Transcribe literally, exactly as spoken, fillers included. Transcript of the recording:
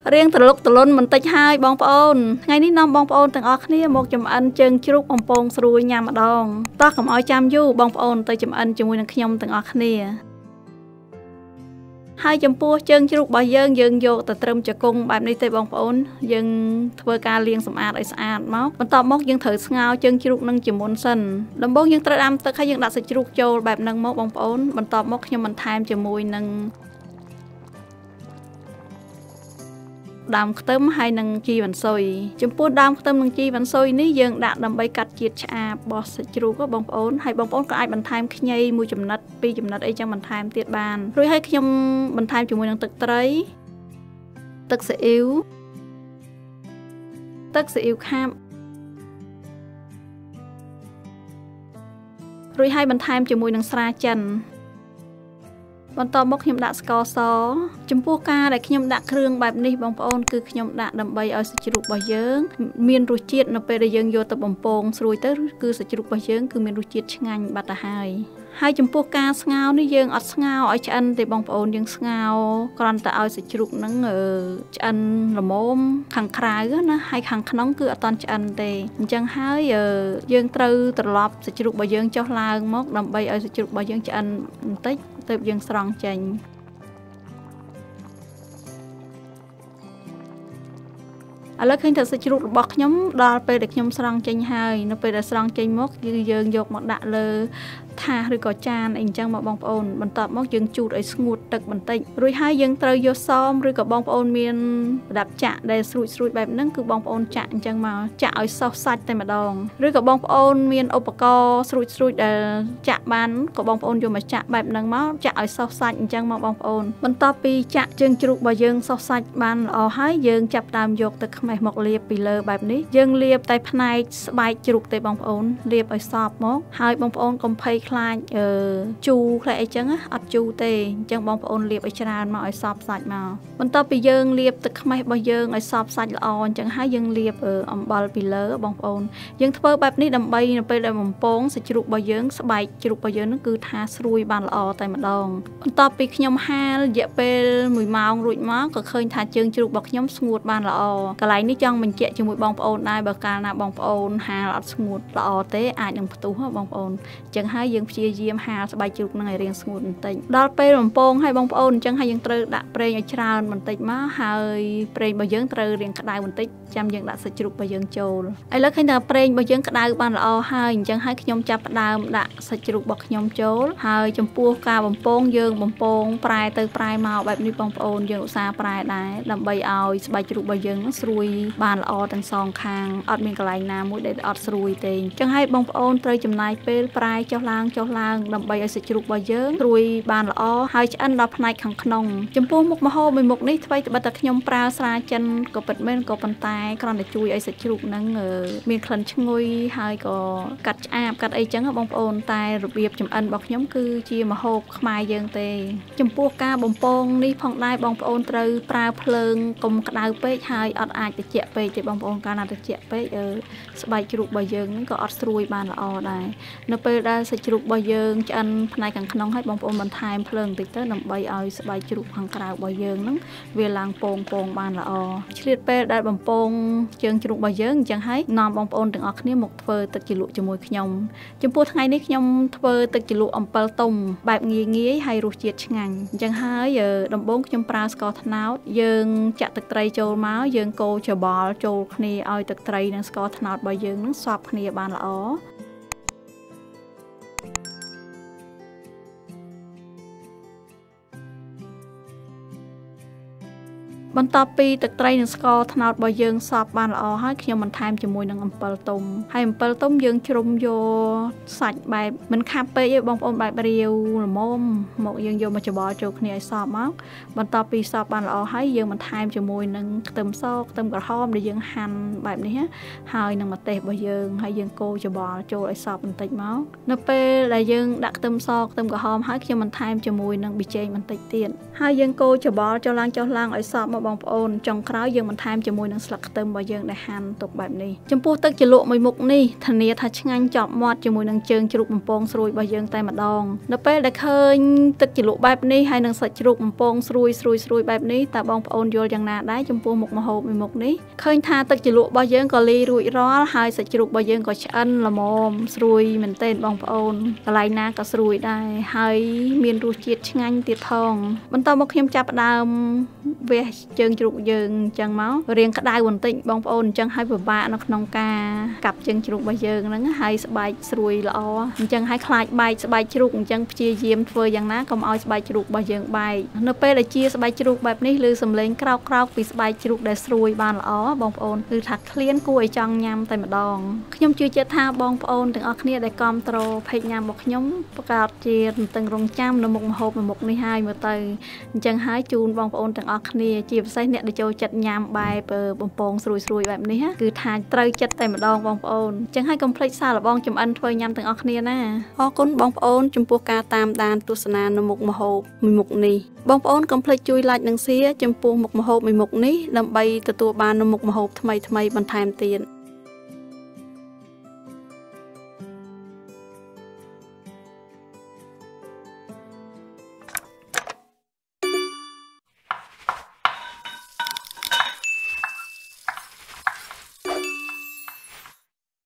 រៀងត្រឡុកត្រលុនបន្តិចហើយបងប្អូនថ្ងៃនេះនាំបងប្អូនទាំងអស់គ្នាមកចម្អិនជើងជ្រូកបំពងស្រួយញ៉ាំម្ដងតោះកុំឲ្យចាំយូរបងប្អូនទៅចម្អិនជាមួយនឹងខ្ញុំទាំងអស់គ្នាហើយចំពោះជើងជ្រូករបស់យើងយើងយកទៅត្រឹមជង្គង់បែបនេះទេបងប្អូនយើងធ្វើការលាងសម្អាតឲ្យស្អាតមកបន្ទាប់មកយើងត្រូវស្ងោរជើងជ្រូកនឹងជាមុនសិនដំបូងយើងត្រូវដាំទឹកហើយយើងដាក់សាច់ជ្រូកចូលបែបហ្នឹងមកបងប្អូនបន្ទាប់មកខ្ញុំបន្ថែមជាមួយនឹងដើមខ្ទឹមហើយនឹងជីវ៉ាន់ស៊ុយចំពោះដើមខ្ទឹមនិងជីវ៉ាន់ស៊ុយនេះយើងដាក់ដើម្បីកាត់ជាតិឆ្អាបរបស់សាច់ជ្រូកបងប្អូនហើយបងប្អូនក៏អាចបន្ថែមខ្ញីមួយចំណិតពីរចំណិតអីចឹងបន្ថែមទៀតបានរួចហើយខ្ញុំបន្ថែមជាមួយនឹងទឹកត្រីទឹកស៊ីអ៊ីវទឹកស៊ីអ៊ីវខាប់រួចហើយបន្ថែមជាមួយនឹងស្រាចិនបន្ទាប់មកខ្ញុំដាក់ស្ករសចំពោះការដែលខ្ញុំដាក់គ្រឿងបែបនេះបងប្អូនគឺខ្ញុំដាក់ដើម្បីឲ្យសាច់ជ្រូករបស់យើងមានរសជាតិនៅពេលដែលយើងយកទៅបំពងស្រួយទៅគឺសាច់ជ្រូករបស់យើងគឺមានរសជាតិឆ្ងាញ់បាត់ទៅហើយហើយចំពោះការស្ងោរនេះយើងអត់ស្ងោរឲ្យឆ្អិនទេបងប្អូនយើងស្ងោរគ្រាន់តែឲ្យសាច់ជ្រូកហ្នឹងឆ្អិនល្មមខាងក្រៅណាហើយខាងក្នុងគឺអត់តន់ឆ្អិនទេអញ្ចឹងហើយយើងត្រូវត្រឡប់សាច់ជ្រូករបស់យើងចុះឡើងមកដើម្បីឲ្យសាច់ជ្រូករបស់យើងឆ្អិនបន្តិចទើបយើងស្រង់ចេញឥឡូវឃើញថាសាច់ជ្រូករបស់ខ្ញុំដល់ពេលដែលខ្ញុំស្រង់ចេញហើយនៅពេលដែលស្រង់ចេញមកគឺយើងយកមកដាក់លើថាសឬក៏ចានអីអញ្ចឹងមកបងប្អូនបន្ទាប់មកយើងជូតឲ្យស្ងួតទឹកបន្តិចរួចហើយយើងត្រូវយកសមឬក៏បងប្អូនមានប្រដាប់ចាក់ដែលស្រួចស្រួចបែបហ្នឹងគឺបងប្អូនចាក់អញ្ចឹងមកចាក់ឲ្យសោះសាច់តែម្ដងឬក៏បងប្អូនមានឧបករណ៍ស្រួចស្រួចដែលចាក់បានក៏បងប្អូនយកមកចាក់បែបហ្នឹងមកចាក់ឲ្យសោះសាច់អញ្ចឹងមកបងប្អូនបន្ទាប់ពីចាក់ជើងជ្រូករបស់យើងសោះសាច់បានល្អហើយយើងចាប់តាមយកទឹកខ្មេះមកលាបពីលើបែបនេះយើងលាបតែផ្នែកស្បែកជ្រូកទេបងប្អូនលាបឲ្យសព្វមកហើយបងប្អូនកុំភ័យខ្លាចអឺជូរខ្លះអីចឹងអត់ជូរទេអញ្ចឹងបងប្អូនលាបឲ្យច្រើនមកឲ្យសព្វសាច់មកបន្ទាប់ពីយើងលាបទឹកខ្មេះរបស់យើងឲ្យសព្វសាច់ល្អអញ្ចឹងហើយយើងលាបអំបិលពីលើបងប្អូនយើងធ្វើបែបនេះដើម្បីនៅពេលដែលបំពងសាច់ជ្រូករបស់យើងស្បែកជ្រូករបស់យើងហ្នឹងគឺថាស្រួយបានល្អតែម្ដងបន្ទាប់ពីខ្ញុំហាលរយៈពេលមួយម៉ោងរួចមកក៏ឃើញថាជើងជ្រូករបស់ខ្ញុំស្ងួតបានល្អកន្លែងនេះចង់បញ្ជាក់ជាមួយបងប្អូនដែរបើកាលណាបងប្អូនហាលអត់ស្ងួតល្អទេអាចនឹងផ្ទុះបងប្អូនអញ្ចឹងហើយយើងព្យាយាមហាលស្បែកជ្រូកនឹងឲ្យរៀងស្ងួតបន្តិចដល់ពេលបំពងឲ្យបងប្អូនអញ្ចឹងហើយយើងត្រូវដាក់ប្រេងឲ្យច្រើនបន្តិចមកហើយប្រេងរបស់យើងត្រូវរៀងក្តៅបន្តិចចាំយើងដាក់សាច់ជ្រូករបស់យើងចូលឥឡូវឃើញថាប្រេងរបស់យើងក្តៅបានល្អហើយអញ្ចឹងហើយខ្ញុំចាប់ផ្ដើមដាក់សាច់ជ្រូករបស់ខ្ញុំចូលហើយចំពោះការបំពងយើងបំពងប្រែទៅប្រែមកបែបនេះបងប្អូនយើងឧស្សាហ៍ប្រែដែរដើម្បីឲ្យស្បែកជ្រូករបស់យើងស្រួយបានល្អទាំងសងខាងអត់មានកន្លែងណាមួយដែលអត់ស្រួយទេអញ្ចឹងហើយបងប្អូនត្រូវចំណាយពេលប្រែចុះឡើងចុះឡើងដើម្បីឲ្យសាច់ជ្រូករបស់យើងស្រួយបានល្អហើយឆ្អិនដល់ផ្នែកខាងក្នុងចំពោះមុខម្ហូបមួយមុខនេះថ្មីត្បិតតែខ្ញុំប្រើស្រាចិនក៏ពិតមែនក៏ប៉ុន្តែគ្រាន់តែជួយឲ្យសាច់ជ្រូកហ្នឹងមានក្លិនឈ្ងុយហើយក៏កាត់ឆ្អាបកាត់អីចឹងបងប្អូនតែរបៀបចម្អិនរបស់ខ្ញុំគឺជាម្ហូបខ្មែរយើងទេចំពោះការបំពងនេះផងដែរបងប្អូនត្រូវប្រើភ្លើងកុំក្តៅពេកហើយអត់អាចត្រជាក់ពេកទេបងប្អូនកាលណាត្រជាក់ពេកស្បែកជ្រូករបស់យើងហ្នឹងក៏អត់ស្រួយបានល្អដែរនៅពេលដែលសាច់ជ្រូករបស់យើងឆ្អិនផ្នែកខាងក្នុងហើយបងប្អូនបន្ថែមភ្លើងបន្តិចទៅដើម្បីឲ្យស្បែកជ្រូកខាងក្រៅរបស់យើងហ្នឹងវាឡើងពងពងបានល្អឆ្លៀតពេលដែលបំពងជើងជ្រូករបស់យើងអញ្ចឹងហើយនាំបងប្អូនទាំងអស់គ្នាមកធ្វើទឹកជ្រលក់ជាមួយខ្ញុំចំពោះថ្ងៃនេះខ្ញុំធ្វើទឹកជ្រលក់អំពិលទុំបែបងាយងាយហើយរសជាតិឆ្ងាញ់អញ្ចឹងហើយដំបូងខ្ញុំប្រើស្ករត្នោតយើងចាក់ទឹកត្រីចូលមកយើងកូរច្របល់ចូលគ្នាឲ្យទឹកត្រីនិងស្ករត្នោតរបស់យើងនឹងសព្វគ្នាបានល្អបន្ទាប់ពីទឹកត្រីនិងស្ករត្នោតរបស់យើងសព្វបានល្អហើយខ្ញុំបន្ថែមជាមួយនឹងអំពិលទុំហើយអំពិលទុំយើងជ្រុំយកសាច់បែបមិនខាប់ពេកទេបងប្អូនបែបរាវល្មមមកយើងយកមកច្របល់ចូលគ្នាឲ្យសព្វមកបន្ទាប់ពីសព្វបានល្អហើយយើងបន្ថែមជាមួយនឹងខ្ទឹមសខ្ទឹមក្រហមដែលយើងហាន់បែបនេះហើយនឹងម្ទេសរបស់យើងហើយយើងកូរច្របល់ចូលឲ្យសព្វបន្តិចមកនៅពេលដែលយើងដាក់ខ្ទឹមសខ្ទឹមក្រហមហើយខ្ញុំបន្ថែមជាមួយនឹងប៊ីចេងបន្តិចទៀតហើយយើងកូរច្របល់ចូលឡើងចុះឡើងឲ្យសព្វមកបងប្អូនចុងក្រោយយើងបន្ថែមជាមួយនឹងស្លឹកខ្ទឹមរបស់យើងដែលហាន់ទុកបែបនេះចំពោះទឹកជ្រលក់មួយមុខនេះធានាថាឆ្ងាញ់ជាប់មាត់ជាមួយនឹងជើងជ្រូកបំពងស្រួយរបស់យើងតែម្ដងនៅពេលដែលឃើញទឹកជ្រលក់បែបនេះហើយនឹងសាច់ជ្រូកបំពងស្រួយស្រួយស្រួយបែបនេះតើបងប្អូនយល់យ៉ាងណាដែរចំពោះមុខម្ហូបមួយមុខនេះឃើញថាទឹកជ្រលក់របស់យើងក៏លាយរួចរាល់ហើយសាច់ជ្រូករបស់យើងក៏ឆ្អិនល្មមស្រួយមែនទែនបងប្អូនកន្លែងណាក៏ស្រួយដែរហើយមានរសជាតិឆ្ងាញ់ទៀតផងបន្តមកខ្ញុំចាប់ផ្ដើមវះជើងជ្រូកយើងអញ្ចឹងមករៀងក្តៅបន្តិចបងប្អូនអញ្ចឹងហើយពិបាកនៅក្នុងការកាប់ជើងជ្រូករបស់យើងហ្នឹងហើយស្បែកស្រួយល្អអញ្ចឹងហើយខ្លាចបែកស្បែកជ្រូកអញ្ចឹងព្យាយាមធ្វើយ៉ាងណាកុំឲ្យស្បែកជ្រូករបស់យើងបែកនៅពេលដែលជាស្បែកជ្រូកបែបនេះឬសំឡេងក្រោកក្រោកពីស្បែកជ្រូកដែលស្រួយបានល្អបងប្អូនគឺថាឃ្លានគួរឲ្យចង់ញ៉ាំតែម្ដងខ្ញុំជឿជាក់ថាបងប្អូនទាំងអស់គ្នាដែលគាំទ្រពេកញ៉ាំរបស់ខ្ញុំប្រកាសជារំតឹងរង់ចាំនៅមុខម្ហូបមុខនេះហើយមើលទៅអញ្ចឹងហើយជូនបងប្អូនទាំងអស់គ្នាជាពិសេសអ្នកដែលចូលចិត្តញ៉ាំបែបបំពងស្រួយស្រួយបែបនេះគឺថាត្រូវចិត្តតែម្ដងបងប្អូនអញ្ចឹងហើយកុំភ្លេចសាកល្បងចម្អិនធ្វើញ៉ាំទាំងអស់គ្នាណាអរគុណបងប្អូនចំពោះការតាមដានទស្សនានៅមុខម្ហូបមួយមុខនេះបងប្អូនកុំភ្លេចជួយ like និង share ចំពោះមុខម្ហូបមួយមុខនេះដើម្បីទទួលបាននៅមុខម្ហូបថ្មីៗបន្ថែមទៀត